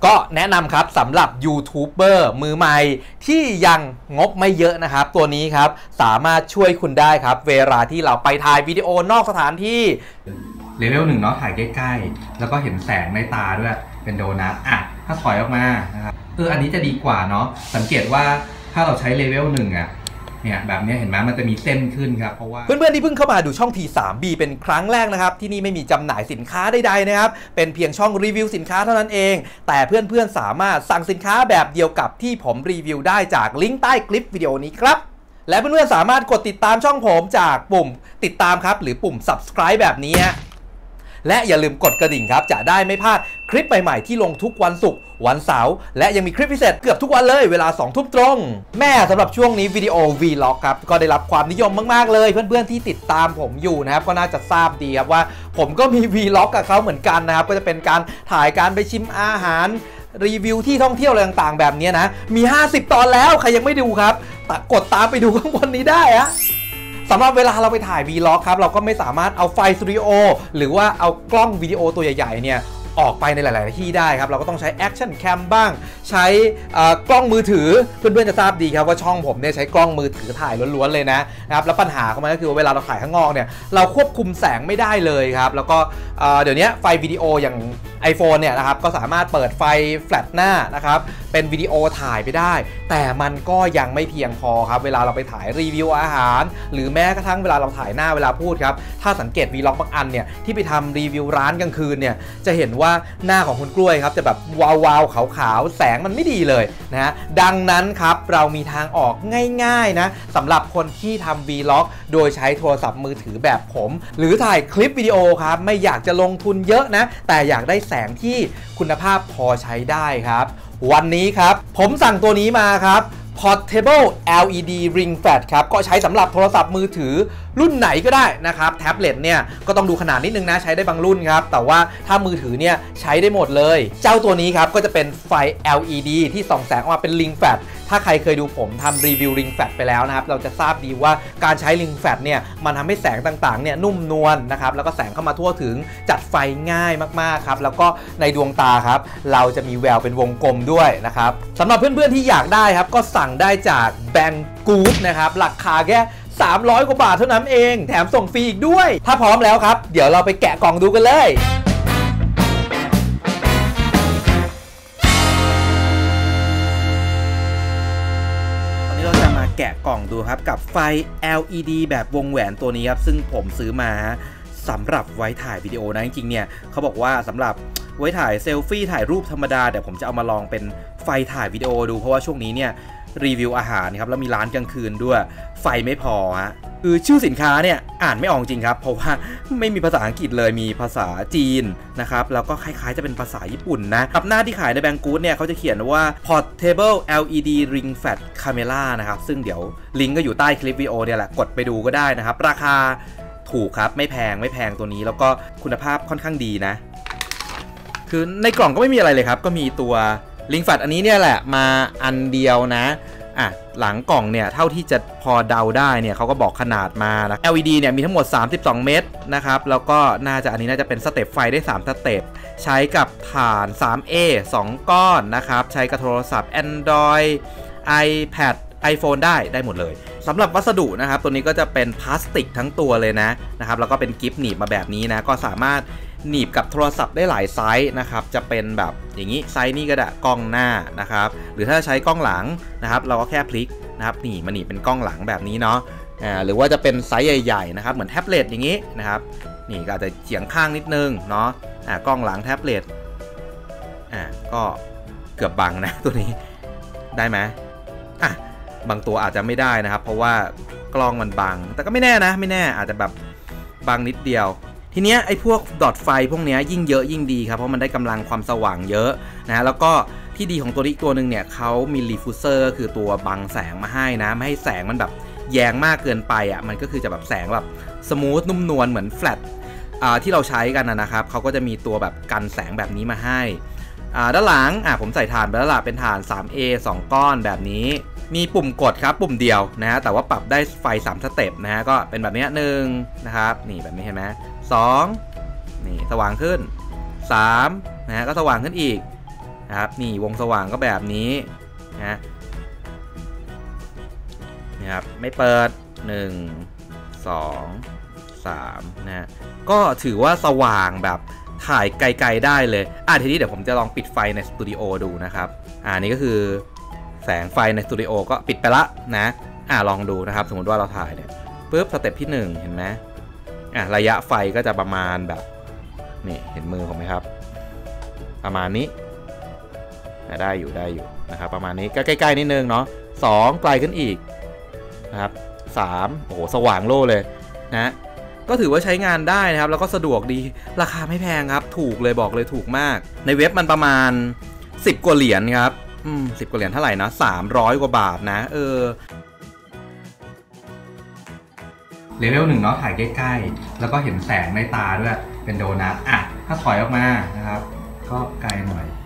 ก็แนะนำครับสำหรับยูทูบเบอร์มือใหม่ที่ยังงบไม่เยอะนะครับตัวนี้ครับสามารถช่วยคุณได้ครับเวลาที่เราไปถ่ายวิดีโอนอกสถานที่เลเวล1เนาะถ่ายใกล้ๆแล้วก็เห็นแสงในตาด้วยเป็นโดนัทถ้าถอยออกมานะครับอันนี้จะดีกว่าเนาะสังเกตว่าถ้าเราใช้เลเวล1เนี่ยแบบนี้เห็นไหมมันจะมีเส้นขึ้นครับเพราะว่าเพื่อนๆที่เพิ่งเข้ามาดูช่อง T3B เป็นครั้งแรกนะครับที่นี่ไม่มีจำหน่ายสินค้าใดๆนะครับเป็นเพียงช่องรีวิวสินค้าเท่านั้นเองแต่เพื่อนๆสามารถสั่งสินค้าแบบเดียวกับที่ผมรีวิวได้จากลิงก์ใต้คลิปวิดีโอนี้ครับและเพื่อนๆสามารถกดติดตามช่องผมจากปุ่มติดตามครับหรือปุ่ม subscribe แบบนี้และอย่าลืมกดกระดิ่งครับจะได้ไม่พลาดคลิปใหม่ๆที่ลงทุกวันศุกร์วันเสาร์และยังมีคลิปพิเศษเกือบทุกวันเลยเวลา 20:00 นตรงแม่สำหรับช่วงนี้วิดีโอ Vlog ครับก็ได้รับความนิยมมากๆเลยเพื่อนๆที่ติดตามผมอยู่นะครับก็น่าจะทราบดีครับว่าผมก็มี Vlog กับเขาเหมือนกันนะครับก็จะเป็นการถ่ายการไปชิมอาหารรีวิวที่ท่องเที่ยวอะไรต่างๆแบบนี้นะมี50ตอนแล้วใครยังไม่ดูครับกดตามไปดูข้างบนนี้ได้สำหรับเวลาเราไปถ่าย Vlog ครับเราก็ไม่สามารถเอาไฟสตูดิโอหรือว่าเอากล้องวิดีโอตัวใหญ่ๆเนี่ยออกไปในหลายๆที่ได้ครับเราก็ต้องใช้แอคชั่นแคมบ้างใช้กล้องมือถือเพื่อนๆจะทราบดีครับว่าช่องผมเนี่ยใช้กล้องมือถือถ่ายล้วนๆเลยนะครับแล้วปัญหาของมันก็คือเวลาเราถ่ายข้างนอกเนี่ยเราควบคุมแสงไม่ได้เลยครับแล้วก็เดี๋ยวนี้ไฟวิดีโออย่าง iPhone เนี่ยนะครับก็สามารถเปิดไฟแฟลชหน้านะครับเป็นวิดีโอถ่ายไปได้แต่มันก็ยังไม่เพียงพอครับเวลาเราไปถ่ายรีวิวอาหารหรือแม้กระทั่งเวลาเราถ่ายหน้าเวลาพูดครับถ้าสังเกต Vlog บางอันเนี่ยที่ไปทำรีวิวร้านกลางคืนเนี่ยจะเห็นว่าหน้าของคุณกล้วยครับจะแบบวาวๆขาวๆแสงมันไม่ดีเลยนะดังนั้นครับเรามีทางออกง่ายๆนะสำหรับคนที่ทำ Vlog โดยใช้โทรศัพท์มือถือแบบผมหรือถ่ายคลิปวิดีโอครับไม่อยากจะลงทุนเยอะนะแต่อยากได้แสงที่คุณภาพพอใช้ได้ครับวันนี้ครับผมสั่งตัวนี้มาครับ Portable LED Ring Flash ครับก็ใช้สำหรับโทรศัพท์มือถือรุ่นไหนก็ได้นะครับแท็บเล็ตเนี่ยก็ต้องดูขนาดนิดนึงนะใช้ได้บางรุ่นครับแต่ว่าถ้ามือถือเนี่ยใช้ได้หมดเลยเจ้าตัวนี้ครับก็จะเป็นไฟ LED ที่ส่องแสงออกมาเป็น Ring Flash ถ้าใครเคยดูผมทำรีวิว Ring Flash ไปแล้วนะครับเราจะทราบดีว่าการใช้ Ring Flash เนี่ยมันทำให้แสงต่างๆเนี่ยนุ่มนวลนะครับแล้วก็แสงเข้ามาทั่วถึงจัดไฟง่ายมากๆครับแล้วก็ในดวงตาครับเราจะมีแววเป็นวงกลมด้วยนะครับสำหรับเพื่อนๆที่อยากได้ครับก็สั่งได้จากแบงกู๊ดนะครับราคาแค่300 กว่าบาทเท่านั้นเองแถมส่งฟรีอีกด้วยถ้าพร้อมแล้วครับเดี๋ยวเราไปแกะกล่องดูกันเลยตอนนี้เราจะมาแกะกล่องดูครับกับไฟ LED แบบวงแหวนตัวนี้ครับซึ่งผมซื้อมาสำหรับไว้ถ่ายวิดีโอนะจริงๆเนี่ยเขาบอกว่าสำหรับไว้ถ่ายเซลฟี่ถ่ายรูปธรรมดาแต่ผมจะเอามาลองเป็นไฟถ่ายวิดีโอดูเพราะว่าช่วงนี้เนี่ยรีวิวอาหารครับแล้วมีร้านกลางคืนด้วยไฟไม่พอคือชื่อสินค้าเนี่ยอ่านไม่ออกจริงครับเพราะว่าไม่มีภาษาอังกฤษเลยมีภาษาจีนนะครับแล้วก็คล้ายๆจะเป็นภาษาญี่ปุ่นนะกับหน้าที่ขายในแบงกู๊ดเนี่ยเขาจะเขียนว่า Portable LED Ring Flash Camera นะครับซึ่งเดี๋ยวลิงก์ก็อยู่ใต้คลิปวิดีโอเนี่ยแหละกดไปดูก็ได้นะครับราคาถูกครับไม่แพงตัวนี้แล้วก็คุณภาพค่อนข้างดีนะคือในกล่องก็ไม่มีอะไรเลยครับก็มีตัวลิงก์แฟลชอันนี้เนี่ยแหละมาอันเดียวนะหลังกล่องเนี่ยเท่าที่จะพอเดาได้เนี่ยเขาก็บอกขนาดมานะ LED เนี่ยมีทั้งหมด32 เม็ดนะครับแล้วก็อันนี้น่าจะเป็นสเต็ปไฟได้3สเต็ปใช้กับถ่าน 3A 2 ก้อนนะครับใช้กับโทรศัพท์ Android iPad iPhone ได้หมดเลยสำหรับวัสดุนะครับตัวนี้ก็จะเป็นพลาสติกทั้งตัวเลยนะครับแล้วก็เป็นกิฟต์หนีบมาแบบนี้นะก็สามารถหนีบกับโทรศัพท์ได้หลายไซส์นะครับจะเป็นแบบอย่างนี้ไซส์นี้ก็ได้กล้องหน้านะครับหรือถ้าใช้กล้องหลังนะครับเราก็แค่พลิกนะครับนี่มันหนีบเป็นกล้องหลังแบบนี้เนาะหรือว่าจะเป็นไซส์ใหญ่ๆนะครับเหมือนแท็บเล็ตอย่างนี้นะครับนี่ก็อาจจะเฉียงข้างนิดนึงเนาะกล้องหลังแท็บเล็ตก็เกือบบังนะตัวนี้ได้ไหมบางตัวอาจจะไม่ได้นะครับเพราะว่ากล้องมันบังแต่ก็ไม่แน่นะไม่แน่อาจจะแบบบังนิดเดียวทีเนี้ยไอ้พวกดอทไฟพวกเนี้ยยิ่งเยอะยิ่งดีครับเพราะมันได้กำลังความสว่างเยอะนะแล้วก็ที่ดีของตัวนี้อีกตัวหนึ่งเนี่ยเขามีรีฟูเซอร์คือตัวบังแสงมาให้นะไม่ให้แสงมันแบบแยงมากเกินไปมันก็คือจะแบบแสงแบบสมูทนุ่มนวลเหมือนแฟลชที่เราใช้กันนะครับเขาก็จะมีตัวแบบกันแสงแบบนี้มาให้ด้านหลังผมใส่ถ่านไปแล้วล่ะเป็นถ่าน 3A 2 ก้อนแบบนี้มีปุ่มกดครับปุ่มเดียวนะฮะแต่ว่าปรับได้ไฟ3สเต็ปนะฮะก็เป็นแบบนี้1นะครับนี่แบบนี้เห็นไหม2นี่สว่างขึ้น3นะฮะก็สว่างขึ้นอีกนะครับนี่วงสว่างก็แบบนี้นะนะครับไม่เปิด1 2 3นะก็ถือว่าสว่างแบบถ่ายไกลๆได้เลยทีนี้เดี๋ยวผมจะลองปิดไฟในสตูดิโอดูนะครับนี่ก็คือแสงไฟในสตูดิโอก็ปิดไปละนะลองดูนะครับสมมติว่าเราถ่ายเนี่ยปุ๊บสเต็ปที่1เห็นไหมระยะไฟก็จะประมาณแบบนี่เห็นมือผมไหมครับประมาณนี้ได้อยู่นะครับประมาณนี้ก็ใกล้ๆนิดนึงเนาะ2ไกลขึ้นอีกนะครับ3โอ้โหสว่างโล่เลยนะก็ถือว่าใช้งานได้นะครับแล้วก็สะดวกดีราคาไม่แพงครับถูกเลยบอกเลยถูกมากในเว็บมันประมาณ10 กว่าเหรียญครับ10 กว่าเหรียญเท่าไหร่นะ300 กว่าบาทนะเลเวล1เนาะถ่ายใกล้ๆแล้วก็เห็นแสงในตาด้วยเป็นโดนัทถ้าถอยออกมานะครับก็ไกลหน่อย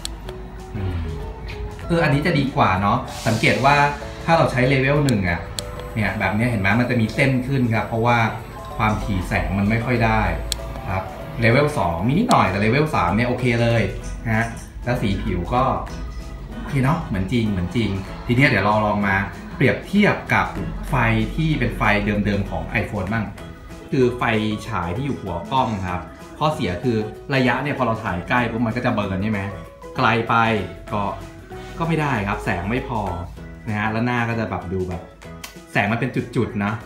อันนี้จะดีกว่าเนาะสังเกตว่าถ้าเราใช้เลเวล1เนี่ยแบบนี้เห็นไหมมันจะมีเส้นขึ้นครับเพราะว่าความถี่แสงมันไม่ค่อยได้ครับเลเวล2มีนิดหน่อยแต่เลเวล3เนี่ยโอเคเลยนะแล้วสีผิวก็โอเคเนาะเหมือนจริงทีนี้เดี๋ยวเราลองมาเปรียบเทียบกับไฟที่เป็นไฟเดิมๆของ iPhone บ้างคือไฟฉายที่อยู่หัวกล้องครับข้อเสียคือระยะเนี่ยพอเราถ่ายใกล้ปุ๊บมันก็จะเบิร์นใช่ไหมไกลไปก็ไม่ได้ครับแสงไม่พอนะฮะแล้วหน้าก็จะแบบดูแบบแสงมันเป็นจุดๆนะ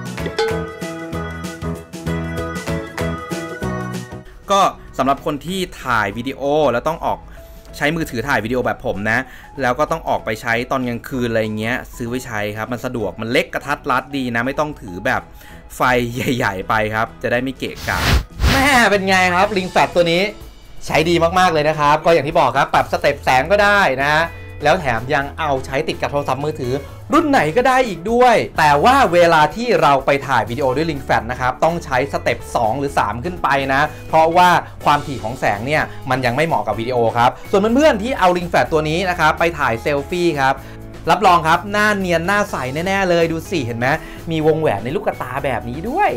ก็สำหรับคนที่ถ่ายวิดีโอแล้วต้องออกใช้มือถือถ่ายวิดีโอแบบผมนะแล้วก็ต้องออกไปใช้ตอนกลางคืนอะไรเงี้ยซื้อไว้ใช้ครับมันสะดวกมันเล็กกระทัดรัดดีนะไม่ต้องถือแบบไฟใหญ่ๆไปครับจะได้ไม่เกะกะแม่เป็นไงครับลิงแฟลชตัวนี้ใช้ดีมากๆเลยนะครับก็อย่างที่บอกครับปรับสเต็ปแสงก็ได้นะแล้วแถมยังเอาใช้ติดกับโทรศัพท์มือถือรุ่นไหนก็ได้อีกด้วยแต่ว่าเวลาที่เราไปถ่ายวิดีโอด้วยลิงแฟลชนะครับต้องใช้สเต็ป2หรือ3ขึ้นไปนะเพราะว่าความถี่ของแสงเนี่ยมันยังไม่เหมาะกับวิดีโอครับส่วนเพื่อนๆที่เอาลิงแฟลชตัวนี้นะครับไปถ่ายเซลฟี่ครับรับรองครับหน้าเนียนหน้าใสแน่ๆเลยดูสิเห็นไหมมีวงแหวนในลูกตาแบบนี้ด้วย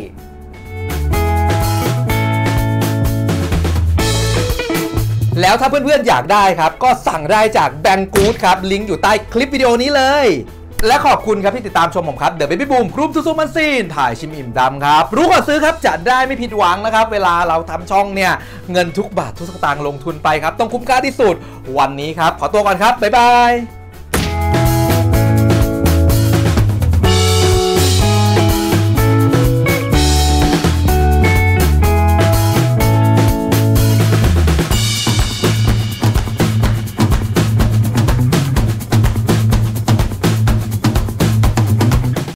แล้วถ้าเพื่อนๆอยากได้ครับก็สั่งได้จากแบงกู๊ดครับลิงก์อยู่ใต้คลิปวิดีโอนี้เลยและขอบคุณครับที่ติดตามชมผมครับเดอะเบบี้บูมกรุ๊ปซูซูมันซีนถ่ายชิมอิ่มดำครับรู้ก่อนซื้อครับจะได้ไม่ผิดหวังนะครับเวลาเราทำช่องเนี่ยเงินทุกบาททุกสตางค์ลงทุนไปครับต้องคุ้มค่าที่สุดวันนี้ครับขอตัวก่อนครับบ๊ายบาย